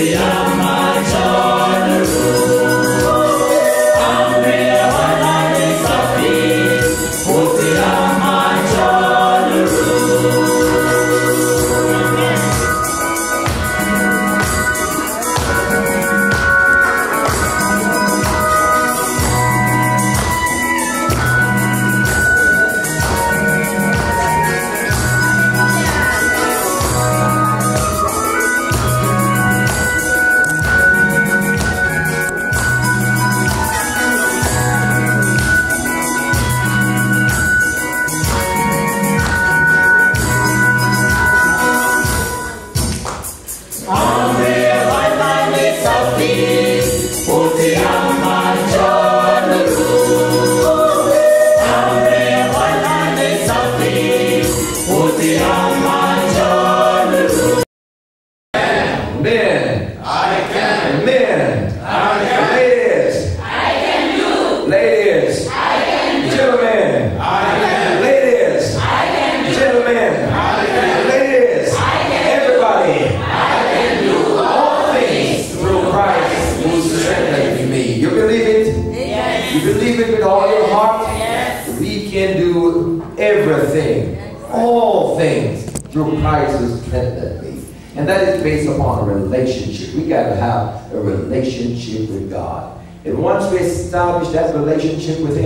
And once we establish that relationship with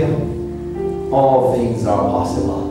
Him, all things are possible.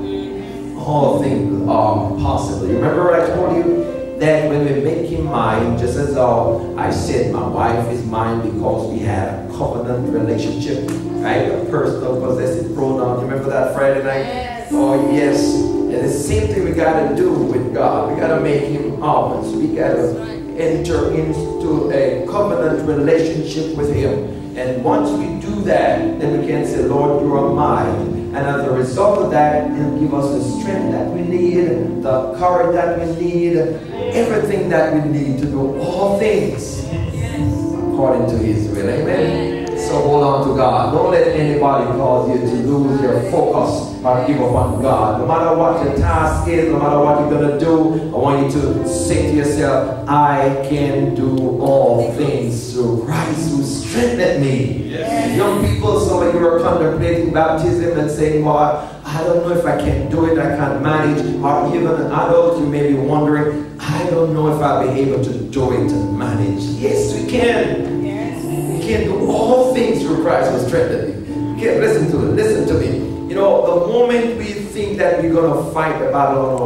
All things are possible. You remember what I told you? That when we make Him mine, just as I said, my wife is mine because we had a covenant relationship, right? A personal possessive pronoun. You remember that Friday night? Yes. Oh, yes. And the same thing we got to do with God. We got to make Him ours. We got to enter into a covenant relationship with Him. And once we do that, then we can say, Lord, you are mine. And as a result of that, He'll give us the strength that we need, the courage that we need, everything that we need to do all things according to His will. Amen? So hold on to God. Don't let anybody cause you to lose your focus or give up on God. No matter what your task is, no matter what you're going to do, I want you to say to yourself, I can do all things through Christ who strengthened me. Yes. Young people, some of you are contemplating baptism and saying, well, I don't know if I can do it, I can't manage. Or even an adult, you may be wondering, I don't know if I'll be able to do it and manage. Yes, we can. Yes. We can do all things through Christ who strengthened me. Okay, listen to it. Listen to me. You know, the moment we think that we're going to fight the battle on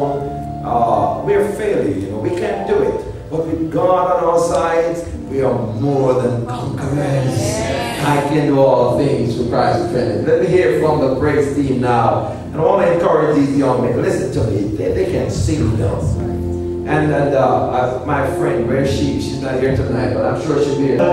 our own, we're failing. You know, we can't do it. But with God on our sides, we are more than conquerors. Yeah. I can do all things through Christ who strengthens me. Let me hear from the praise team now. And I want to encourage these young men. Listen to me. They can sing now. And my friend, where is she? She's not here tonight, but I'm sure she'll be here.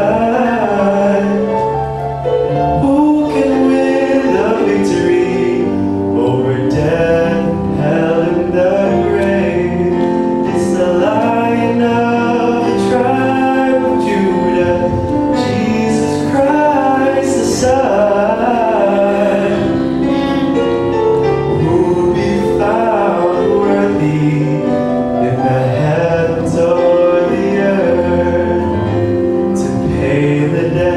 Who can win the victory over death, hell, and the grave? It's the Lion of the tribe of Judah, Jesus Christ the Son. Who will be found worthy in the heavens or the earth to pay the debt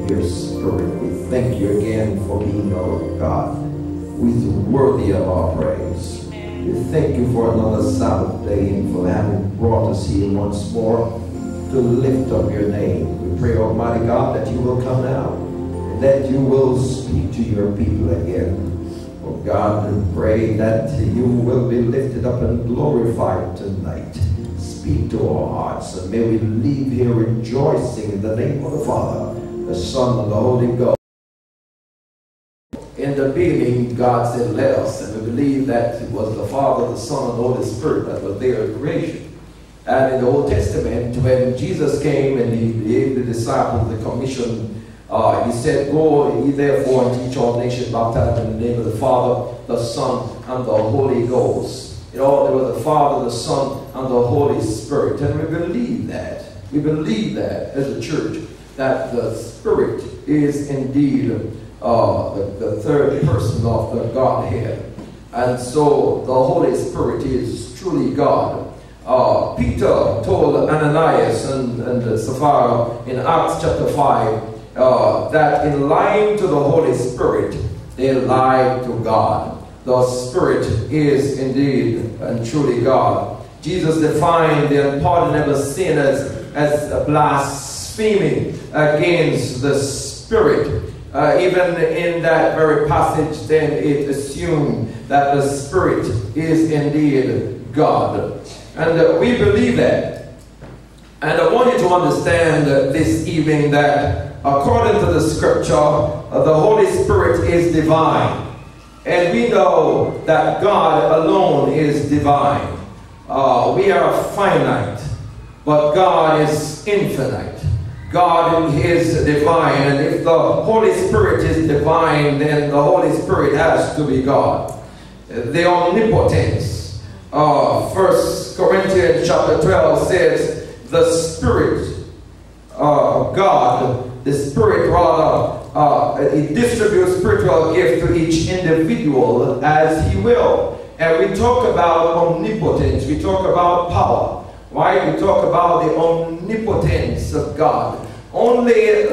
with your Spirit. We thank you again for being our God, who is worthy of our praise. We thank you for another Sabbath day and for having brought us here once more to lift up your name. We pray, Almighty God, that you will come now and that you will speak to your people again. Oh God, we pray that you will be lifted up and glorified tonight. Speak to our hearts, and may we leave here rejoicing in the name of the Father, the Son, and the Holy Ghost. In the beginning, God said, let us, and we believe that it was the Father, the Son, and the Holy Spirit that was there at creation. And in the Old Testament, when Jesus came and he gave the disciples the commission, he said, go ye therefore and teach all nations, baptized in the name of the Father, the Son, and the Holy Ghost. You know, there was the Father, the Son, and the Holy Spirit. And we believe that. We believe that as a church, that the Spirit is indeed the third person of the Godhead. And so the Holy Spirit is truly God. Peter told Ananias and Sapphira in Acts chapter 5 that in lying to the Holy Spirit, they lied to God. The Spirit is indeed and truly God. Jesus defined the unpardonable sin as blaspheming against the Spirit. Even in that very passage, then it assumed that the Spirit is indeed God. And we believe that. And I want you to understand this evening that according to the scripture, the Holy Spirit is divine. And we know that God alone is divine. We are finite, but God is infinite. God is divine, and if the Holy Spirit is divine, then the Holy Spirit has to be God. The omnipotence. 1 Corinthians chapter 12 says, the Spirit of God, the Spirit rather, it distributes spiritual gifts to each individual as he will. And we talk about omnipotence, we talk about power. Right? We talk about the omnipotence of God. Only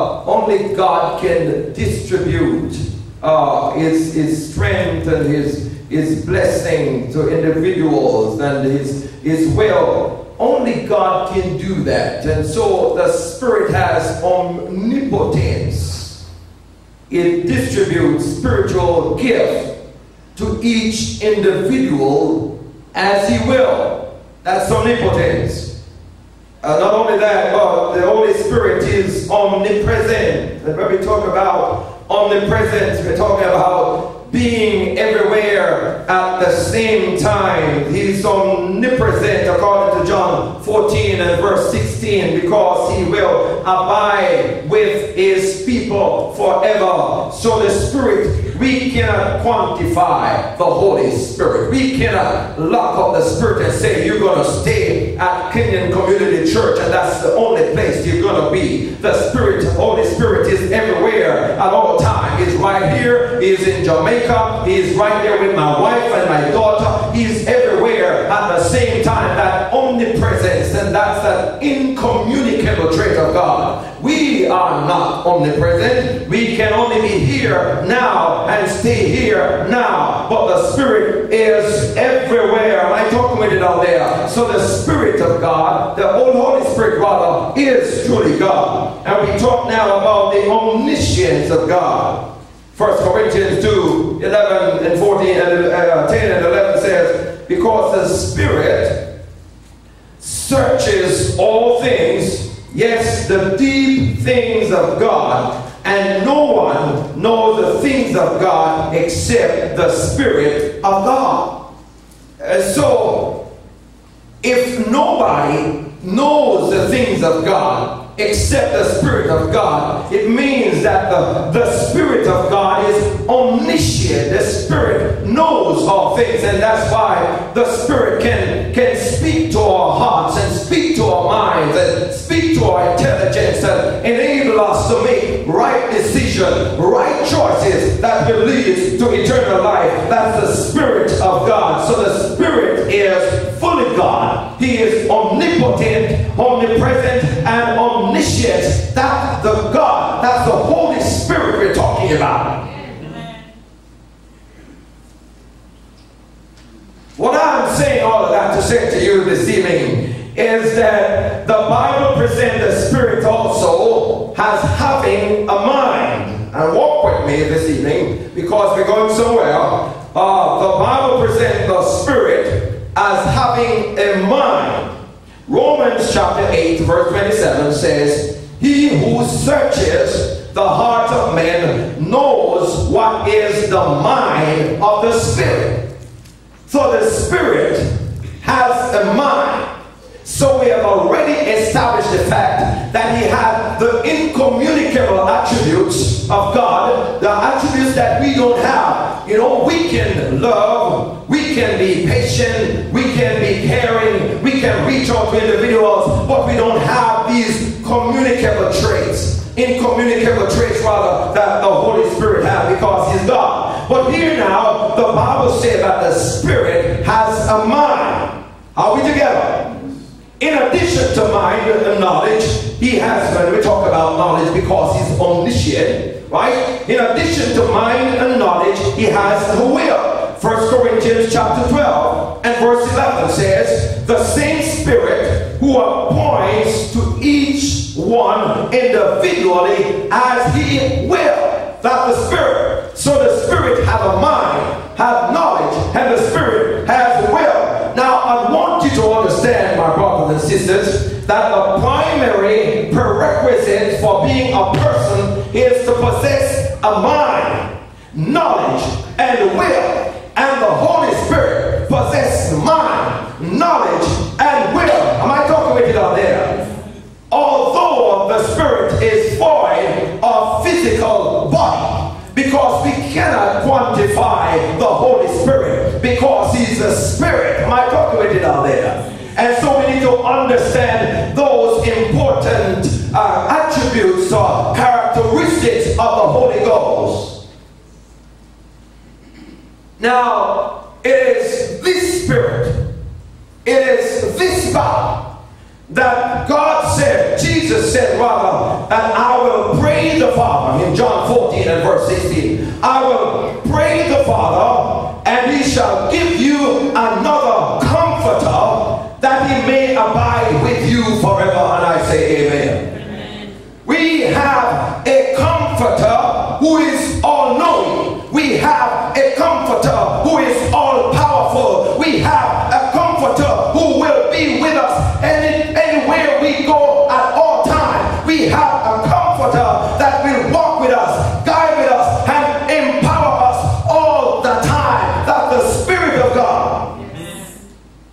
God can distribute his strength and his blessing to individuals and his will. Only God can do that. And so the Spirit has omnipotence. It distributes spiritual gifts to each individual as he will. That's omnipotence. Not only that, but the Holy Spirit is omnipresent. And when we talk about omnipresence, we're talking about being everywhere at the same time. He's omnipresent according to John 14 and verse 16, because he will abide with his people forever. So the Spirit, we cannot quantify the Holy Spirit. We cannot lock up the Spirit and say you're going to stay at Kenyan Community Church and that's the only place you're going to be. The Spirit, Holy Spirit is everywhere at all times. He's right here. He's in Jamaica. He's right there with my wife and my daughter. He's everywhere at the same time. That omnipresence, and that's that incommunicable trait of God. We are not omnipresent. We can only be here now and stay here now. But the Spirit is everywhere. Am I talking with it out there? So the Spirit of God, the Holy Spirit rather, is truly God. And we talk now about the omniscience of God. 1 Corinthians 2, 11 and 14, and 10 and 11 says, because the Spirit searches all things, yes, the deep things of God, and no one knows the things of God except the Spirit of God. So, if nobody knows the things of God except the Spirit of God, it means that the Spirit of God is omniscient. The Spirit knows all things, and that's why the Spirit can speak to our hearts and speak to our minds and speak to our intelligence and enable us to make right decisions, right choices that will lead to eternal life. That's the Spirit of God. So the Spirit is fully God. He is omnipotent, omnipresent, and omniscient. That's the God. That's the Holy Spirit we're talking about. What I'm saying all of that to say to you this evening is that the Bible presents the Spirit also as having a mind. And walk with me this evening because we're going somewhere. The Bible presents the Spirit as having a mind. Romans chapter 8 verse 27 says, he who searches the heart of men knows what is the mind of the Spirit. So the Spirit has a mind. So we have already established the fact that he had the incommunicable attributes of God, the attributes that we don't have. You know, we can love, we can be patient, we can be caring, we can reach out to individuals, but we don't have these communicable traits, incommunicable traits rather, that the Holy Spirit has because he's God. But here now, the Bible says that the Spirit has a mind. Are we together? In addition to mind and knowledge, he has, when we talk about knowledge, because he's omniscient, right? In addition to mind and knowledge, he has the will. 1 Corinthians chapter 12 and verse 11 says, the same Spirit who appoints to each one individually as he will. That's the Spirit. So the Spirit has a mind, has knowledge, and the Spirit has will. Now, I want you to understand, my brothers and sisters, that the primary prerequisite for being a person is to possess a mind, knowledge, and will. And the Holy Spirit possesses mind, knowledge, and will. Am I talking with you down there? Although the Spirit is void of physical body, because we cannot quantify the Holy Spirit because he's a spirit. Am I talking with you down there? And so we need to understand those important attributes or characteristics of the Holy Ghost. Now, it is this Spirit, it is this body that God said, Jesus said rather, that I will pray the Father, in John 14 and verse 16, I will pray the Father, and he shall give you another comforter, that he may abide with you forever. And I say amen. Amen. We have a comforter who is all-knowing. We have a comforter who is all-powerful. We have a comforter who will be with us anywhere we go at all times. We have a comforter that will walk with us, guide with us, and empower us all the time. That's the Spirit of God. Yes.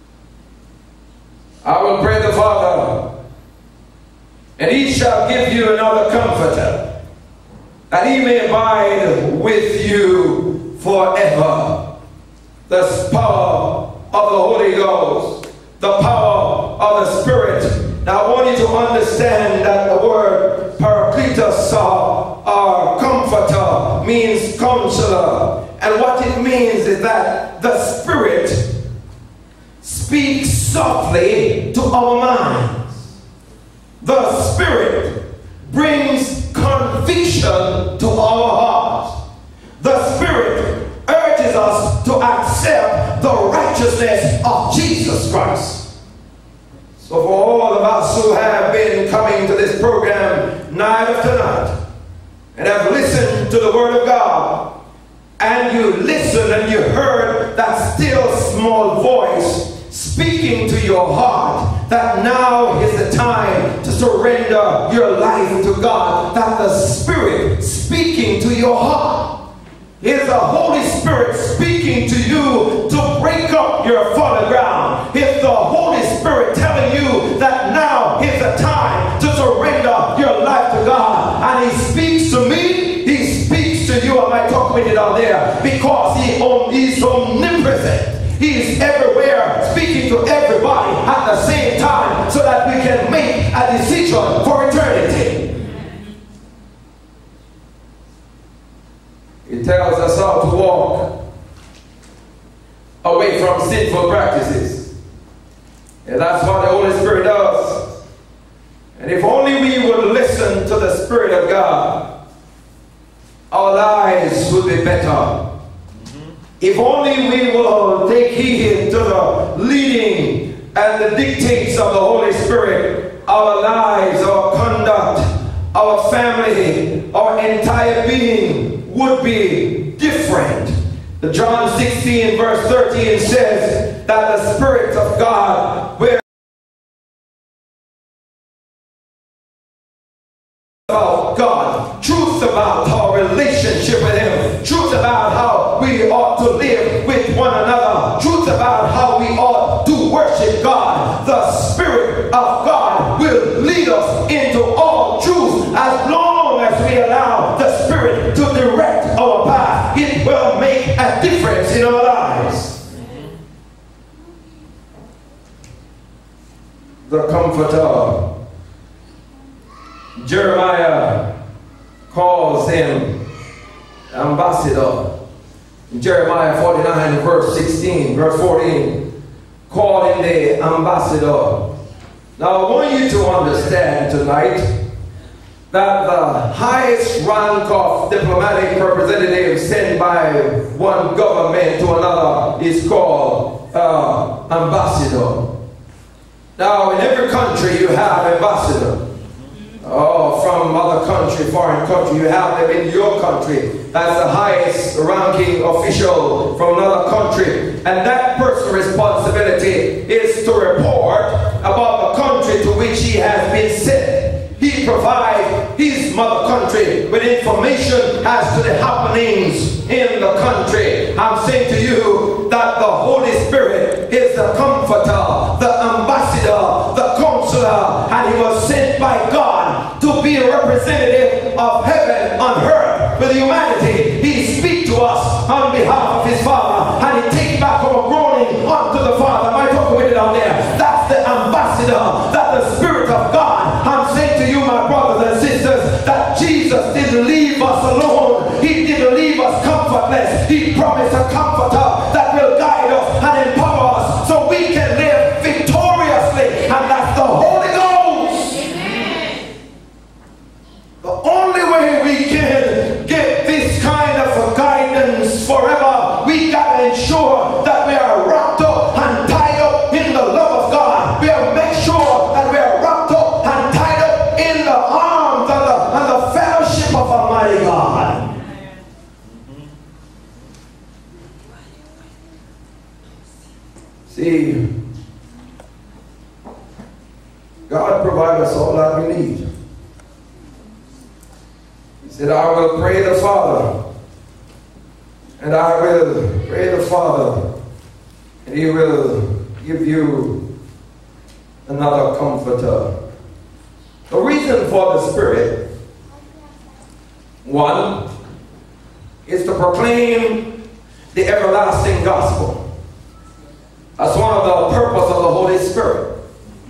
I will pray the Father, and he shall give you another comforter, that he may abide with you forever. The power of the Holy Ghost, the power of the Spirit. Now I want you to understand that the word Paracletus or comforter means counselor. And what it means is that the Spirit speaks softly to our minds. The Spirit brings conviction to our hearts. The Spirit urges us to accept the righteousness of Jesus Christ. So for all of us who have been coming to this program night after night and have listened to the Word of God, and you listened and you heard that still small voice speaking to your heart, that now is the time to surrender your life to God, that the Spirit speaking to your heart is the Holy Spirit speaking to you to break up your fallen ground. It's the Holy Spirit telling you that now is the time to surrender your life to God. And he speaks to me, he speaks to you. I might talk with it out there because he's omnipresent. He's everywhere, speaking to everybody at the same time so that we can make a decision for eternity. It tells us how to walk away from sinful practices. And that's what the Holy Spirit does. And if only we would listen to the Spirit of God, would be better. If only we will take heed to the leading and the dictates of the Holy Spirit, our lives, our conduct, our family, our entire being would be different. John 16 verse 13 says that the Spirit of God will about God, truth about our relationship with Him, truth about how we ought to live with one another, truth about how we ought to worship God. The Spirit of God will lead us into all truth as long as we allow the Spirit to direct our path. It will make a difference in our lives. The Comforter. Jeremiah calls him ambassador. Jeremiah 49 verse 16, verse 14, called him the ambassador. Now I want you to understand tonight that the highest rank of diplomatic representative sent by one government to another is called ambassador. Now in every country you have ambassador. Oh, from other country, foreign country, you have them in your country. That's the highest ranking official from another country. And that person's responsibility is to report about the country to which he has been sent. He provides his mother country with information as to the happenings in the country. I'm saying to you that the Holy Spirit is the comforter, the ambassador, the counselor, and he was sent by God to be a representative of heaven on earth with humanity. He speaks to us on behalf of his Father, and he takes back our groaning unto the Father. Am I talking with it out there? That's the ambassador, that the Spirit of God. I'm saying to you, my brothers and sisters, that Jesus didn't leave us alone. He didn't leave us comfortless. He promised a comforter that will guide us and empower us so we can live victoriously, and that's the Holy Ghost. Amen. The only way we can get this kind of guidance forever, we got to ensure that we are wrapped up and tied up in the love of God. We have to make sure that we are wrapped up and tied up in the arms and the fellowship of Almighty God. See, God provides us all that we need. He said, I will pray the Father, and I will pray the Father, and He will give you another comforter. The reason for the Spirit, one, is to proclaim the everlasting gospel. That's one of the purpose of the Holy Spirit.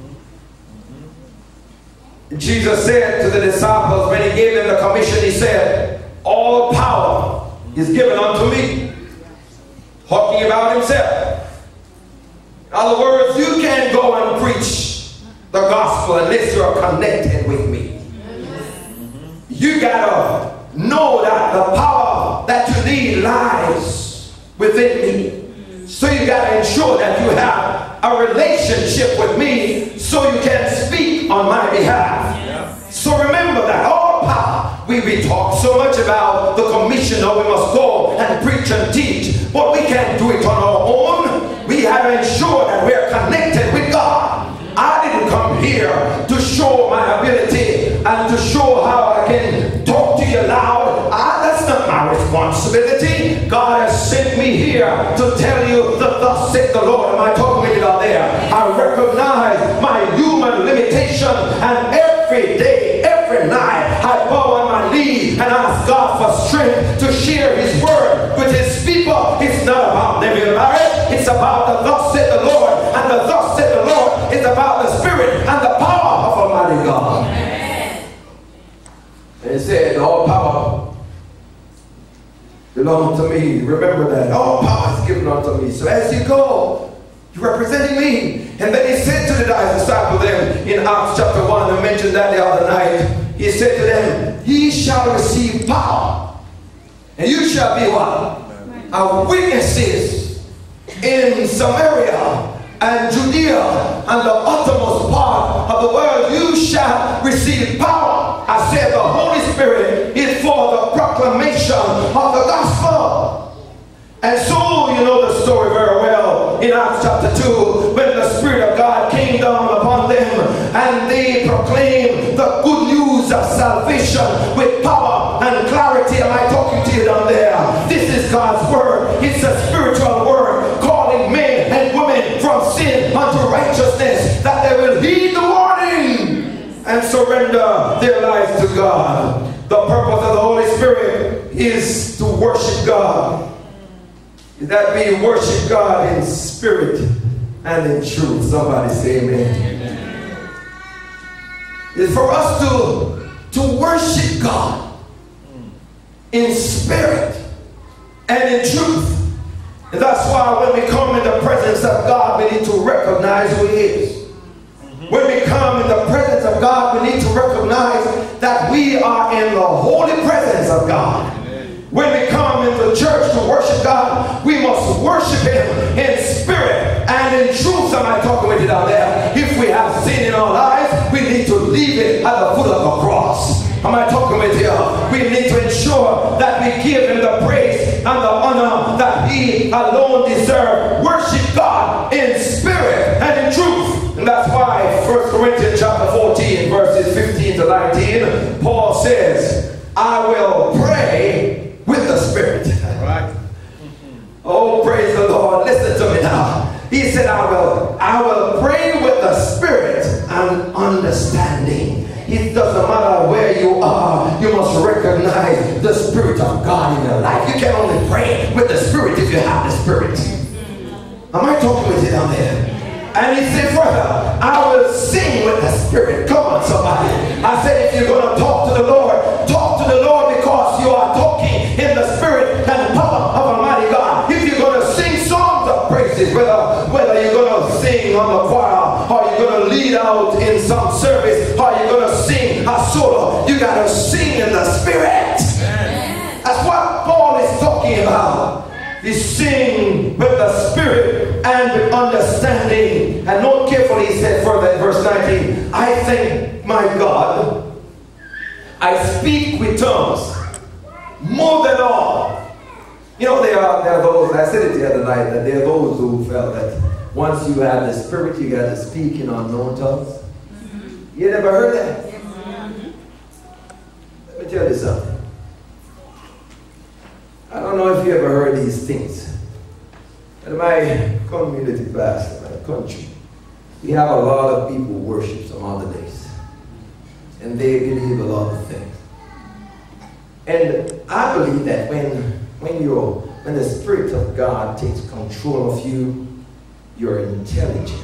Jesus said to the disciples when He gave them the commission, He said, all power is given unto me. Talking about Himself. In other words, you can't go and preach the gospel unless you're connected with me. You gotta know that the power that you need lies within me. So you got to ensure that you have a relationship with me so you can speak on my behalf. Yeah. So remember that all power, we talk so much about the commission, how we must go and preach and teach, but we can't do it on our own. We have to ensure that we are connected with God. I didn't come here to show my ability and to show how I can talk to you loud. That's not my responsibility. God has sent me here to tell you that thus said the Lord. Am I talking with you out there? I recognize my human limitation, and every day, every night, I bow on my knees and ask God for strength to share His word with His people. It's not about Navell, Berret. It's about the thus said the Lord, and the thus said the Lord is about the Spirit and the power of Almighty God. Amen. And it said, all power belongs to me. Remember that. All power is given unto me. So as you go, you're representing me. And then He said to the disciples them in Acts chapter 1, I mentioned that the other night. He said to them, ye shall receive power And you shall be what? Our witnesses in Samaria and Judea and the uttermost part of the world. You shall receive power. I said the Holy Spirit is for the proclamation of the gospel. And so you know the story very well in Acts chapter 2, when the Spirit of God came down upon them and they proclaimed the good news of salvation with power and clarity. Am I talking to you down there? This is God's word. It's a spiritual word calling men and women from sin unto righteousness, that they will heed the warning and surrender their lives to God. The purpose of the Holy Spirit is to worship God. That we worship God in spirit and in truth. Somebody say amen. It's for us to worship God in spirit and in truth. And that's why when we come in the presence of God, we need to recognize who He is. When we come in the presence of God, we need to recognize that we are in the holy presence of God. When we come into church to worship God, we must worship Him in spirit and in truth. Am I talking with you down there? If we have sin in our lives, we need to leave it at the foot of the cross. Am I talking with you? We need to ensure that we give Him the praise and the honor that He alone deserves. Worship God in spirit and in truth. And that's why 1 Corinthians chapter 14, verses 15 to 19, Paul says, I will pray with the Spirit. Right. Oh, praise the Lord. Listen to me now. He said, I will pray with the Spirit and understanding. It doesn't matter where you are, you must recognize the Spirit of God in your life. You can only pray with the Spirit if you have the Spirit. Am I talking with you down there? And he said further, I will sing with the Spirit. Come on, somebody. I said, if you're going to talk to the Lord because you are talking in the Spirit and power of Almighty God. If you're going to sing songs of praises, whether you're going to sing on the choir, or you're going to lead out in some service, or you're going to sing a solo, you got to sing in the Spirit. That's what Paul is talking about. He sing with the Spirit and with understanding. And note carefully, he said further in verse 19, I thank my God, I speak with tongues more than all. You know, there are those, I said it the other night, that there are those who felt that once you have the Spirit, you got to speak in unknown tongues. You never heard that? Let me tell you something. I don't know if you ever heard these things. In my community past, in my country, we have a lot of people who worship some other days. And they believe a lot of things. And I believe that when the Spirit of God takes control of you, you're intelligent.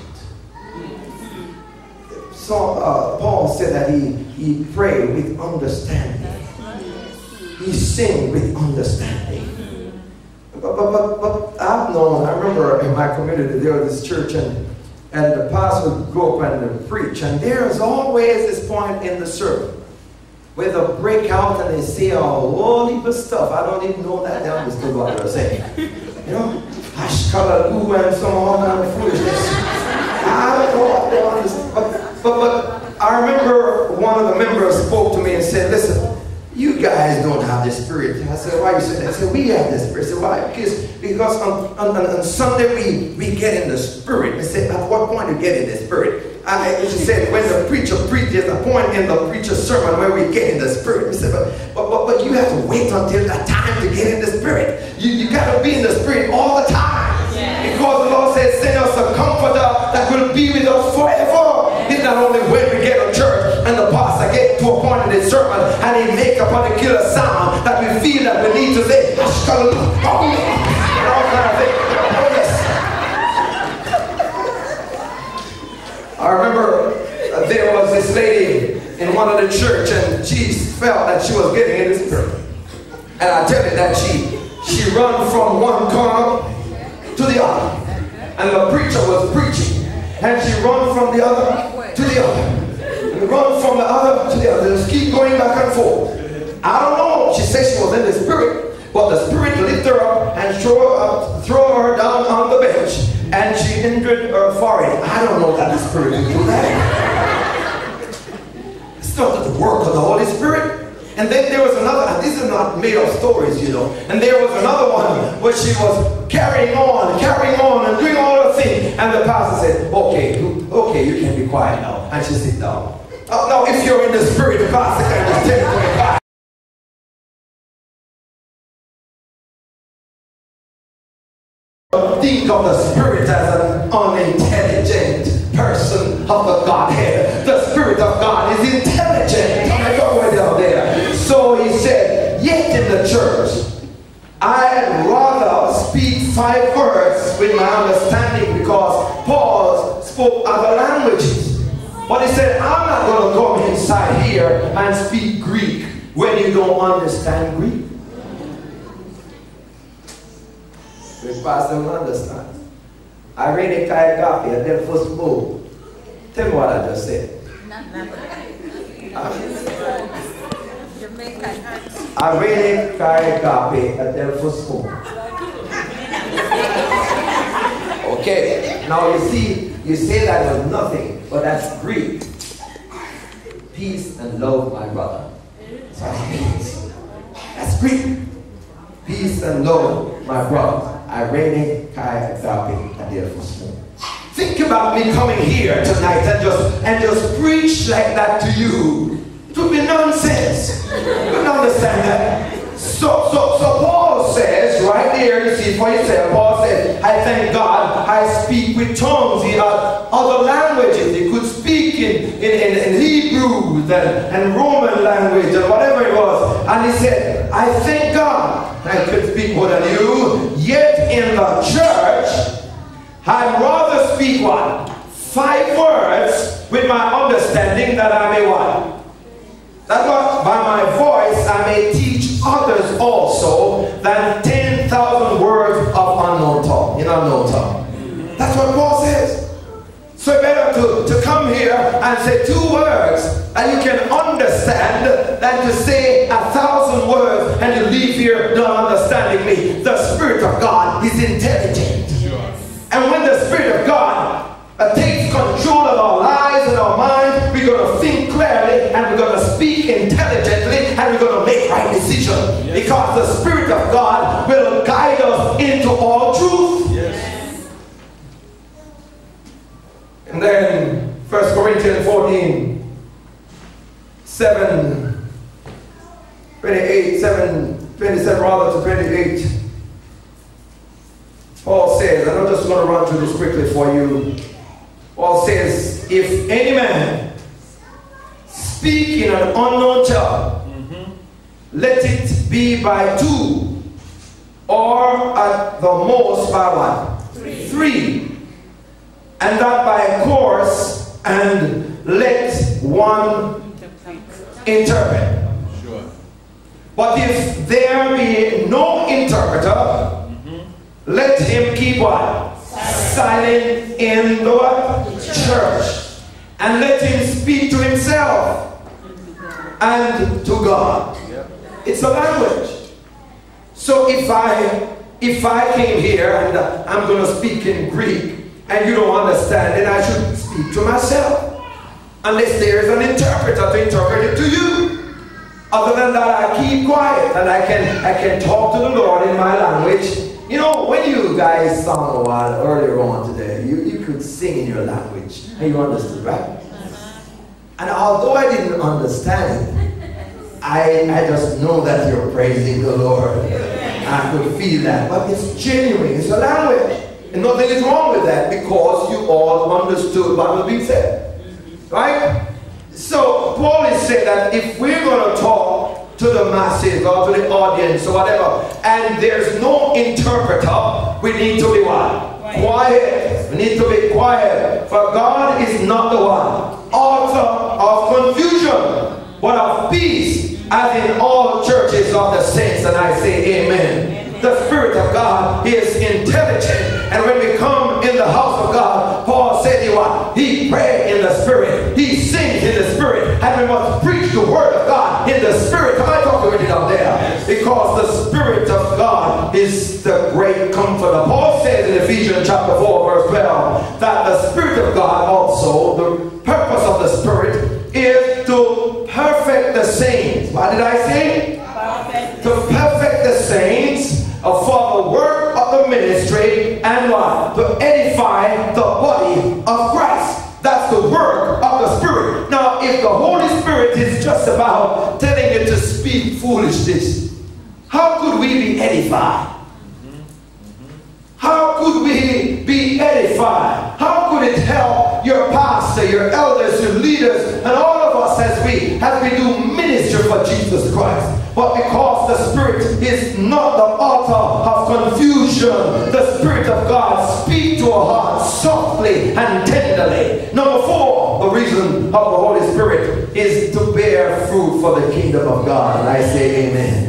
So Paul said that he prayed with understanding. He sang with understanding. But I've known, I remember in my community there was this church and the pastor would go up and preach, and there's always this point in the sermon where they break out and they say a whole heap of stuff. I don't even know that they understood what they were saying. You know, Ashkalaloo and some all kind of foolishness. I don't know what they understood. But I remember one of the members spoke to me and said, listen, you guys don't have the Spirit. I said, why you say that? I said, we have the Spirit. I said, why? Because on Sunday we get in the Spirit. I said, at what point do you get in the Spirit? She said, when the preacher preaches, there's a point in the preacher's sermon where we get in the Spirit. I said, but you have to wait until that time to get in the Spirit. You got to be in the Spirit all the time. Yeah. Because the Lord says, send us a comforter that will be with us forever. It's not only when we get to church and the pastor get to a point in the sermon and he make a particular sound that we feel that we need to say, hallelujah, and all kind of things. Oh, yes. I remember there was this lady in one of the church and she felt that she was getting in the Spirit. And I tell you that she run from one corner to the other. And the preacher was preaching. And she run from the other to the other. And run from the other to the other. Just keep going back and forth. I don't know. She said she was in the Spirit. But the Spirit lifted her up and throw her down on the bench, and she injured her forehead. I don't know that the Spirit will do that. It's not the work of the Holy Spirit. And then there was another, and these are not made up stories, you know. And there was another one where she was carrying on, and doing all the things. And the pastor said, okay, you can be quiet now. And she sit down. Now, if you're in the Spirit, the pastor can just tell you to be quiet. Think of the Spirit as an unintelligent person of the Godhead. The Spirit of God is intelligent. I got way down there. So he said, yet in the church, I'd rather speak 5 words with my understanding, because Paul spoke other languages. But he said, I'm not going to come inside here and speak Greek when you don't understand Greek. The pastor don't understand. I read a kai copy and then first move. Tell me what I just said. I read a kai copy and then first move. Okay, now you see, you say that was nothing, but that's Greek. Peace and love, my brother. That's Greek. Peace and love, my brother. Irene Kai Agape Adelphus. Think about me coming here tonight and just preach like that to you. It would be nonsense. You don't understand that. So Paul says right there, you see for yourself, Paul says, I thank God I speak with tongues. He had other languages. He could speak in Hebrew and Roman language and whatever it was. And he said, I thank God I could speak more than you. Yet in the church, I'd rather speak what? 5 words with my understanding, that I may what? That what by my voice I may teach others also, than 10,000 words of unknown tongue, in unknown tongue. That's what Paul says. So better to come here and say 2 words and you can understand than to say 1,000 words and you leave here not understanding me. The Spirit of God is intelligent. Sure. And when the Spirit of God takes control of our lives and our minds, we're going to think clearly and we're going to speak intelligently and we're going to make right decisions. Yes. Because the Spirit of God will guide us into all truth. Yes. And then 1 Corinthians 14, 7, 28, 7, 27 rather to 28. Paul says, and I'm just going to run through this quickly for you. Paul says, if any man speak in an unknown tongue, let it be by 2, or at the most by what? 3. And that by a course, and let one interpret. Sure. But if there be no interpreter, let him keep what? Silent in the what? Church. And let him speak to himself and to God. Yep. It's a language. So if I came here and I'm going to speak in Greek and you don't understand, then I should speak to myself. Unless there is an interpreter to interpret it to you. Other than that, I keep quiet and I can talk to the Lord in my language. You know, when you guys sang a while earlier on today, you could sing in your language and you understood, right? And although I didn't understand it, I just know that you're praising the Lord. I could feel that. But it's genuine, it's a language. And nothing is wrong with that because you all understood what was being said. Right? So Paul is saying that if we're going to talk to the masses or to the audience or whatever, and there's no interpreter, we need to be what? Quiet. We need to be quiet. For God is not the one author of confusion, but of peace, as in all churches of the saints. And I say amen. The Spirit of God is intelligent. And when we come in the house of God, Paul said he prayed in the Spirit. He sings in the Spirit. And we must preach the Word of God in the Spirit. Come on, talk to it down there. Because the Spirit of great comforter. Paul says in Ephesians chapter 4 verse 12 that the Spirit of God also, the purpose of the Spirit is to perfect the saints. What did I say? To perfect the saints for the work of the ministry and what? To edify the body of Christ. That's the work of the Spirit. Now, if the Holy Spirit is just about telling you to speak foolishness, how could we be edified? How could we be edified? How could it help your pastor, your elders, your leaders, and all of us as we do ministry for Jesus Christ? But because the Spirit is not the author of confusion, the Spirit of God speaks to our hearts softly and tenderly. Number 4, the reason of the Holy Spirit is to bear fruit for the kingdom of God. And I say amen.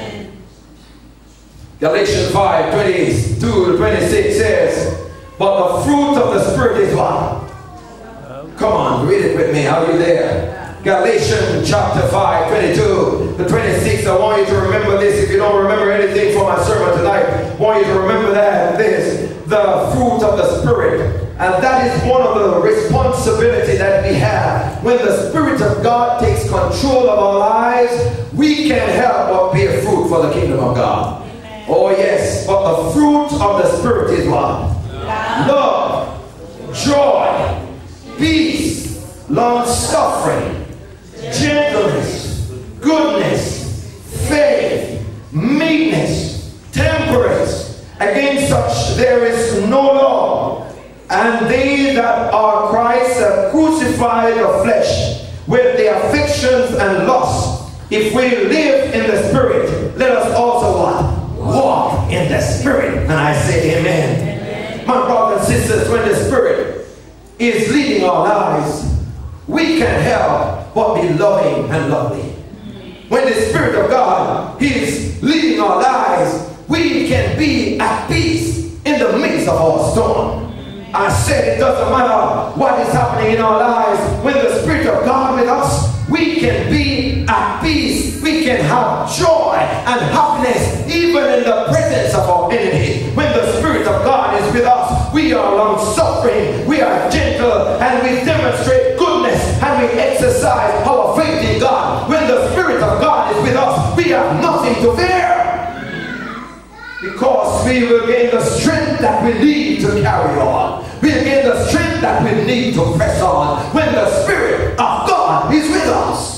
Galatians 5:22-26 says, but the fruit of the Spirit is what? Come on, read it with me. Are you there? Galatians chapter 5:22-26. I want you to remember this. If you don't remember anything from my sermon tonight, I want you to remember this. The fruit of the Spirit. And that is one of the responsibilities that we have. When the Spirit of God takes control of our lives, we can't help but bear fruit for the kingdom of God. Oh yes, but the fruit of the Spirit is what? Love, joy, peace, long-suffering, gentleness, goodness, faith, meekness, temperance. Against such there is no law. And they that are Christ have crucified the flesh with the affections and lusts. If we live in the Spirit, let us also what? Walk in the Spirit. And I say amen. My brothers and sisters, when the Spirit is leading our lives, we can't help but be loving and lovely. When the Spirit of God is leading our lives, we can be at peace in the midst of our storm. I said it doesn't matter what is happening in our lives. When the Spirit of God with us, we can be at peace. We can have joy and happiness even in the presence of our enemy. When the Spirit of God is with us, we are long-suffering, we are gentle, and we demonstrate goodness, and we exercise our faith in God. When the Spirit of God is with us, we have nothing to fear. Because we will gain the strength that we need to carry on. We will gain the strength that we need to press on when the Spirit of God is with us.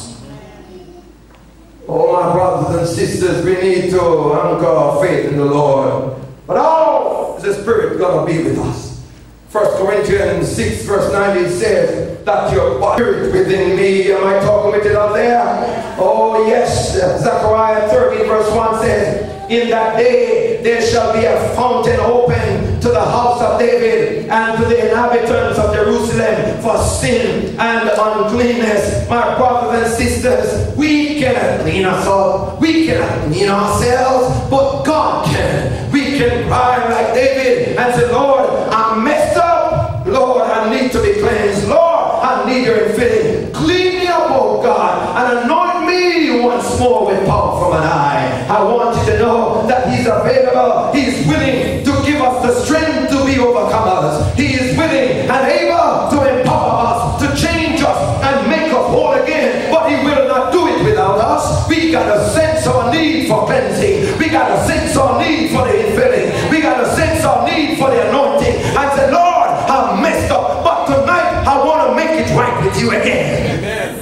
Oh, my brothers and sisters, we need to anchor our faith in the Lord. But how is the Spirit going to be with us? 1 Corinthians 6 verse 19 says that your Spirit within me. Am I talking with it out there? Oh yes. Zechariah 13 verse 1 says, in that day there shall be a fountain open to the house of David and to the inhabitants of Jerusalem for sin and uncleanness. My brothers and sisters, we cannot clean us up. We cannot clean ourselves, but God can. We can cry like David and say, Lord, I'm messed up. Lord, I need to be cleansed. Lord, I need your infilling. Clean me up, oh God, and anoint me once more with power from on high. I want you to know that He's available. He's willing to give us the strength to be overcomers. He is willing and able to empower us, to change us and make us whole again. But He will not do it without us. We got to sense our need for cleansing. We got to sense our need for the infilling. We got to sense our need for the anointing and say, Lord, I'm messed up, but tonight I want to make it right with you again. Amen.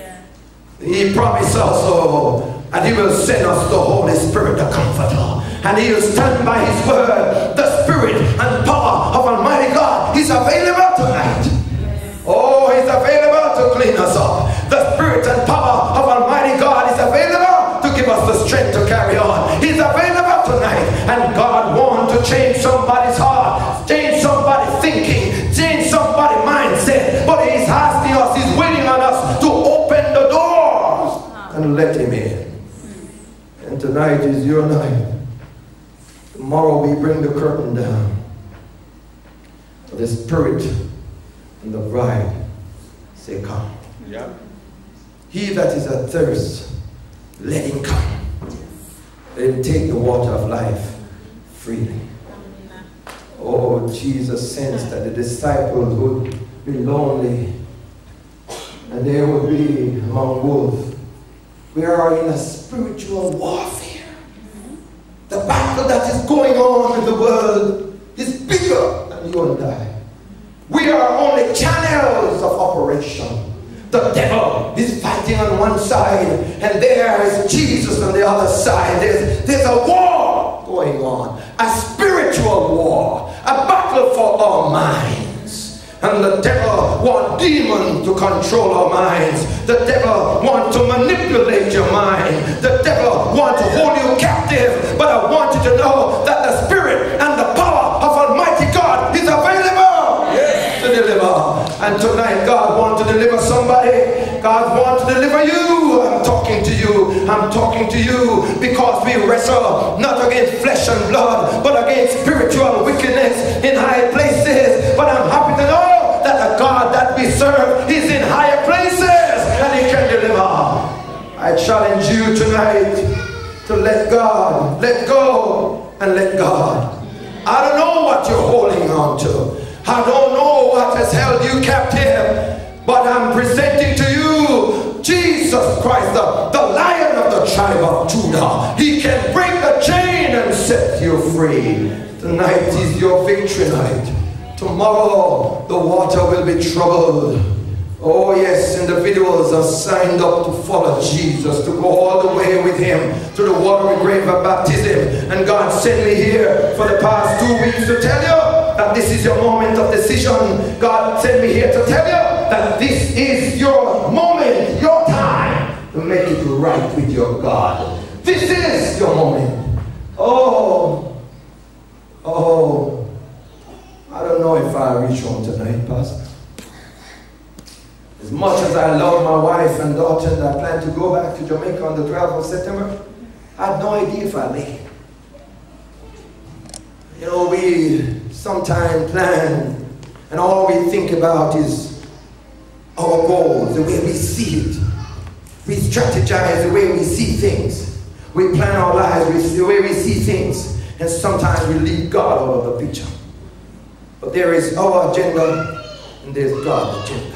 He promised also, and He will send us the Holy Spirit, the Comforter. And He will stand by His word. The Spirit and power of Almighty God is available tonight. Oh, He's available to clean us up. The Spirit and power of Almighty God is available to give us the strength to carry on. He's available tonight. And God wants to change somebody's heart, change somebody's thinking, change somebody's mindset. But He's asking us, He's waiting on us to open the doors and let Him in. And tonight is your night. Tomorrow we bring the curtain down. The Spirit and the bride say, come. Yeah. He that is athirst, let him come. Let him take the water of life freely. Oh, Jesus sensed that the disciples would be lonely and they would be among wolves. We are in a spiritual warfare. The battle that is going on in the world is bigger than you and I. We are only channels of operation. The devil is fighting on one side and there is Jesus on the other side. There's a war going on, a spiritual war, a battle for our minds. And the devil wants demons to control our minds. The devil wants to manipulate your mind. The devil wants to hold you captive. But I want you to know that the spirit and the power of Almighty God is available to deliver. And tonight God wants to deliver somebody. God wants to deliver you. I'm talking to you. I'm talking to you because we wrestle not against flesh and blood, but against spiritual wickedness in high places. But I'm happy to know that the God that we serve is in higher places and He can deliver. I challenge you tonight to let God, let go and let God. I don't know what you're holding on to. I don't know what has held you captive, but I'm presenting to you Jesus Christ, the Lion of the tribe of Judah. He can break the chain and set you free. Tonight is your victory night. Tomorrow the water will be troubled. Oh yes, individuals are signed up to follow Jesus, to go all the way with Him to the watery grave of baptism. And God sent me here for the past 2 weeks to tell you that this is your moment of decision. God sent me here to tell you that this is your moment, your time to make it right with your God. This is your moment. Oh, I don't know if I reach home tonight, Pastor. As much as I love my wife and daughter and I plan to go back to Jamaica on the 12th of September, I had no idea if I make it. You know, we sometimes plan and all we think about is our goals, the way we see it. We strategize the way we see things. We plan our lives the way we see things. And sometimes we leave God out of the picture. But there is our agenda and there's God's agenda.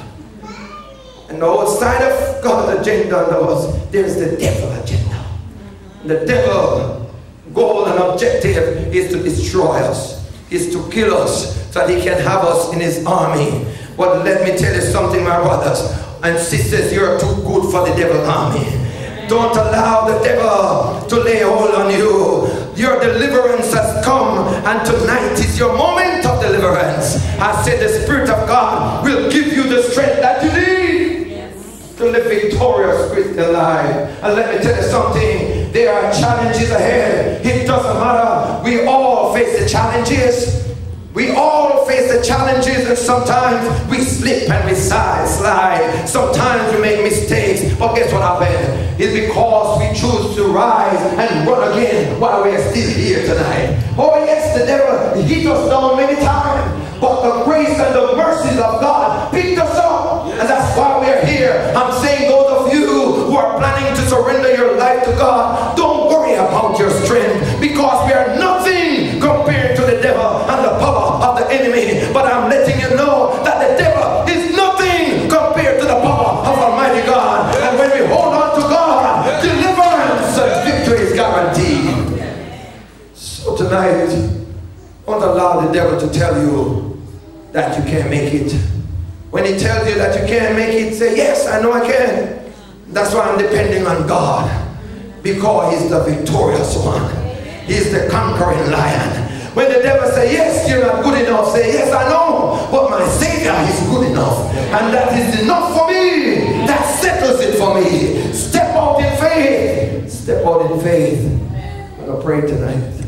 And outside of God's agenda, there's the devil's agenda. The devil's goal and objective is to destroy us, is to kill us, so that he can have us in his army. But let me tell you something, my brothers and sisters, you're too good for the devil's army. Don't allow the devil to lay hold on you. Your deliverance has come, and tonight is your moment of deliverance. I said the Spirit of God will give you the strength that you need to live victorious Christian life. And let me tell you something, there are challenges ahead. It doesn't matter. We all face the challenges. We all face the challenges, and sometimes we slip and we slide. Sometimes we make mistakes, but guess what happened? It's because we choose to rise and run again while we are still here tonight. Oh yes, the devil hit us down many times, but the grace and the mercies of God picked us up, and that's why we are here. I'm saying those of you who are planning to surrender your life to God, don't worry about your strength, because we are nothing compared to the devil and the power of the enemy. But I'm letting you know that the devil is nothing compared to the power of Almighty God. And when we hold on to God, deliverance and victory is guaranteed. So tonight, don't allow the devil to tell you that you can't make it. When he tells you that you can't make it, say, yes, I know I can. That's why I'm depending on God, because he's the victorious one. He's the conquering lion. When the devil says, yes, you're not good enough, say, yes, I know, but my Savior is good enough. And that is enough for me. That settles it for me. Step out in faith. Step out in faith. I'm going to pray tonight.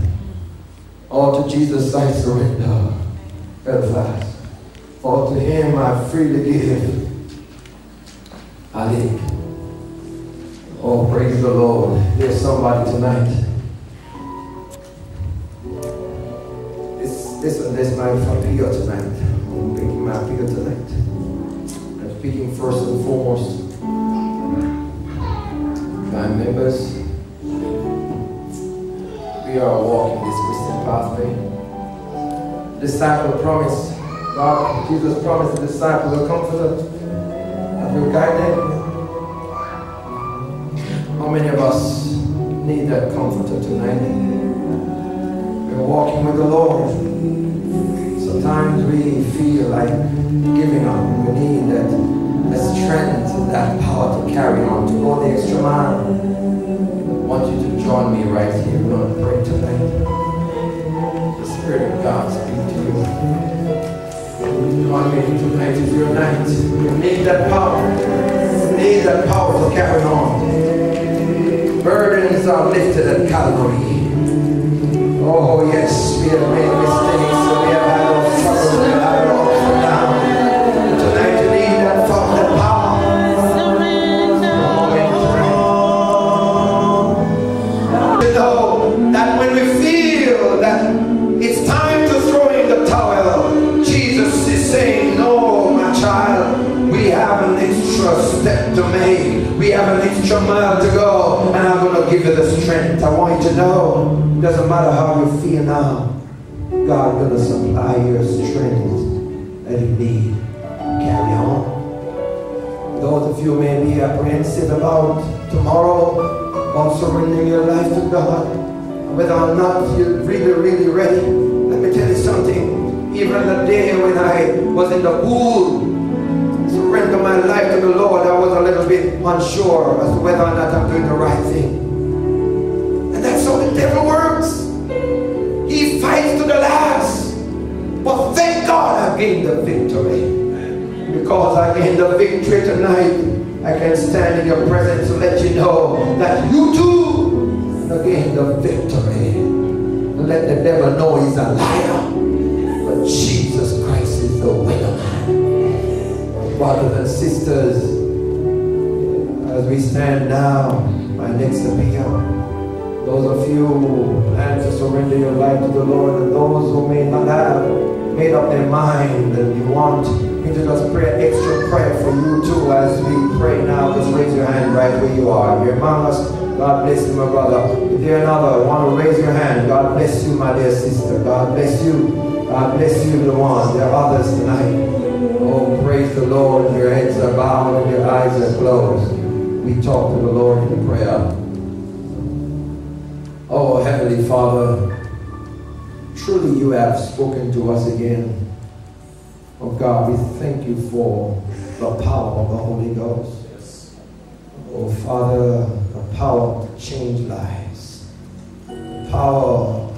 All to Jesus I surrender at last. All to Him I freely give. Ali. Oh, praise the Lord. There's somebody tonight. This my appeal tonight. I'm making my appeal tonight. I'm speaking first and foremost. My members, we are walking this Christian pathway. Disciple promise, God, Jesus promised the disciple a comforter that will guide them. How many of us need that comforter tonight? We're walking with the Lord. Sometimes we feel like giving up. We need that strength, that power to carry on, to go the extra mile. I want you to join me right here. We're going to pray tonight. The Spirit of God speak to you. Join me tonight is your night. You need that power. You need that power to carry on. Burdens are lifted at Calvary. Oh yes, we have made mistakes. We have had our struggles. We have had our ups and downs. Tonight you need that power. You know that when we feel that it's time to throw in the towel, Jesus is saying, no, my child, we have an extra step to make. We have an extra mile to go, and I'm going to give you the strength. I want you to know, it doesn't matter how you feel now, God is going to supply your strength that you need. Carry on. Those of you may be apprehensive about tomorrow, about surrendering your life to God, whether or not you're really ready. Let me tell you something. Even the day when I was in the pool, surrender my life to the Lord, I was a little bit unsure as to whether or not I'm doing the right thing. And that's how the devil works. He fights to the last. But thank God I gained the victory. Because I gained the victory tonight, I can stand in your presence to let you know that you too have gained the victory. Let the devil know he's a liar. But Jesus Christ is the winner. Brothers and sisters, as we stand now, my next appeal, those of you who plan to surrender your life to the Lord, and those who may not have made up their mind and you want me to just pray an extra prayer for you too as we pray now, just raise your hand right where you are. If you're among us, God bless you, my brother. If you're another, want to raise your hand, God bless you, my dear sister. God bless you. God bless you, the one. There are others tonight. Oh, praise the Lord. Your heads are bowed and your eyes are closed. We talk to the Lord in prayer. Oh, Heavenly Father, truly you have spoken to us again. Oh God, we thank you for the power of the Holy Ghost. Oh Father, the power to change lives. The power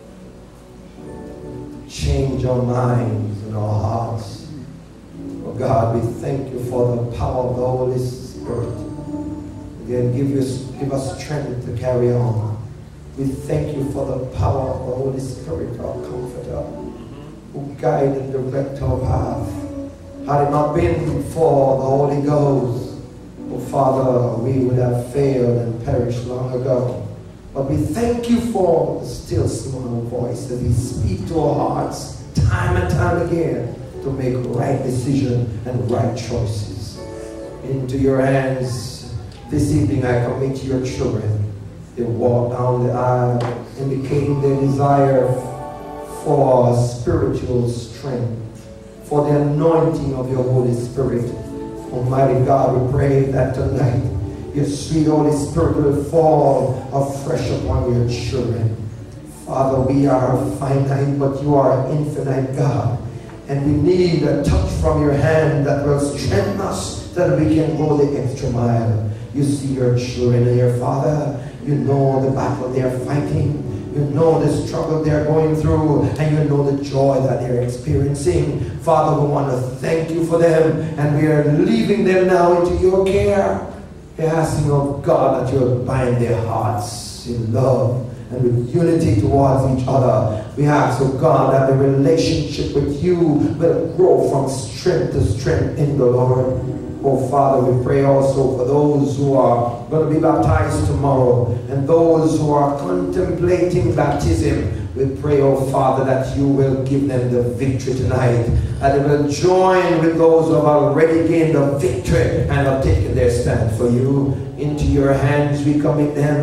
to change our minds and our hearts. Oh God, we thank you for the power of the Holy Spirit. Again, give us strength to carry on. We thank you for the power of the Holy Spirit, our comforter, who guide and direct our path. Had it not been for the Holy Ghost, oh Father, we would have failed and perished long ago. But we thank you for the still small voice that we speak to our hearts time and time again to make right decisions and right choices. Into your hands this evening I commit your children. They walk down the aisle indicating their desire for spiritual strength, for the anointing of your Holy Spirit. Almighty God, we pray that tonight your sweet Holy Spirit will fall afresh upon your children. Father, we are finite, but you are infinite God. And we need a touch from your hand that will strengthen us, that we can go the extra mile. You see your children here, Father. You know the battle they are fighting. You know the struggle they're going through, and you know the joy that they're experiencing. Father, we want to thank you for them, and we are leaving them now into your care. We're asking, oh God, that you'll bind their hearts in love and with unity towards each other. We ask, oh God, that the relationship with you will grow from strength to strength in the Lord. Oh Father, we pray also for those who are going to be baptized tomorrow and those who are contemplating baptism. We pray, oh Father, that you will give them the victory tonight, and they will join with those who have already gained the victory and have taken their stand for you. Into your hands we commit them.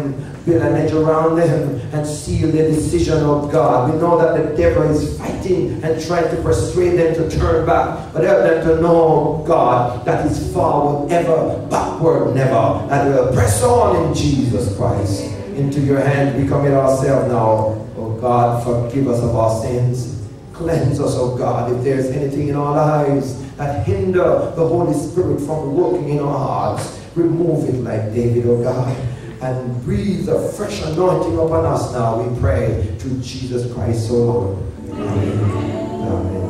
build an edge around them and seal their decision, oh God. We know that the devil is fighting and trying to persuade them to turn back, but help them to know, God, that is forward ever, backward never, and we'll press on in Jesus Christ. Into your hand we commit ourselves now. Oh God, forgive us of our sins. Cleanse us, oh God, if there's anything in our lives that hinder the Holy Spirit from working in our hearts. Remove it like David, oh God, and breathe a fresh anointing upon us now, we pray, through Jesus Christ, oh Lord. Amen. Amen.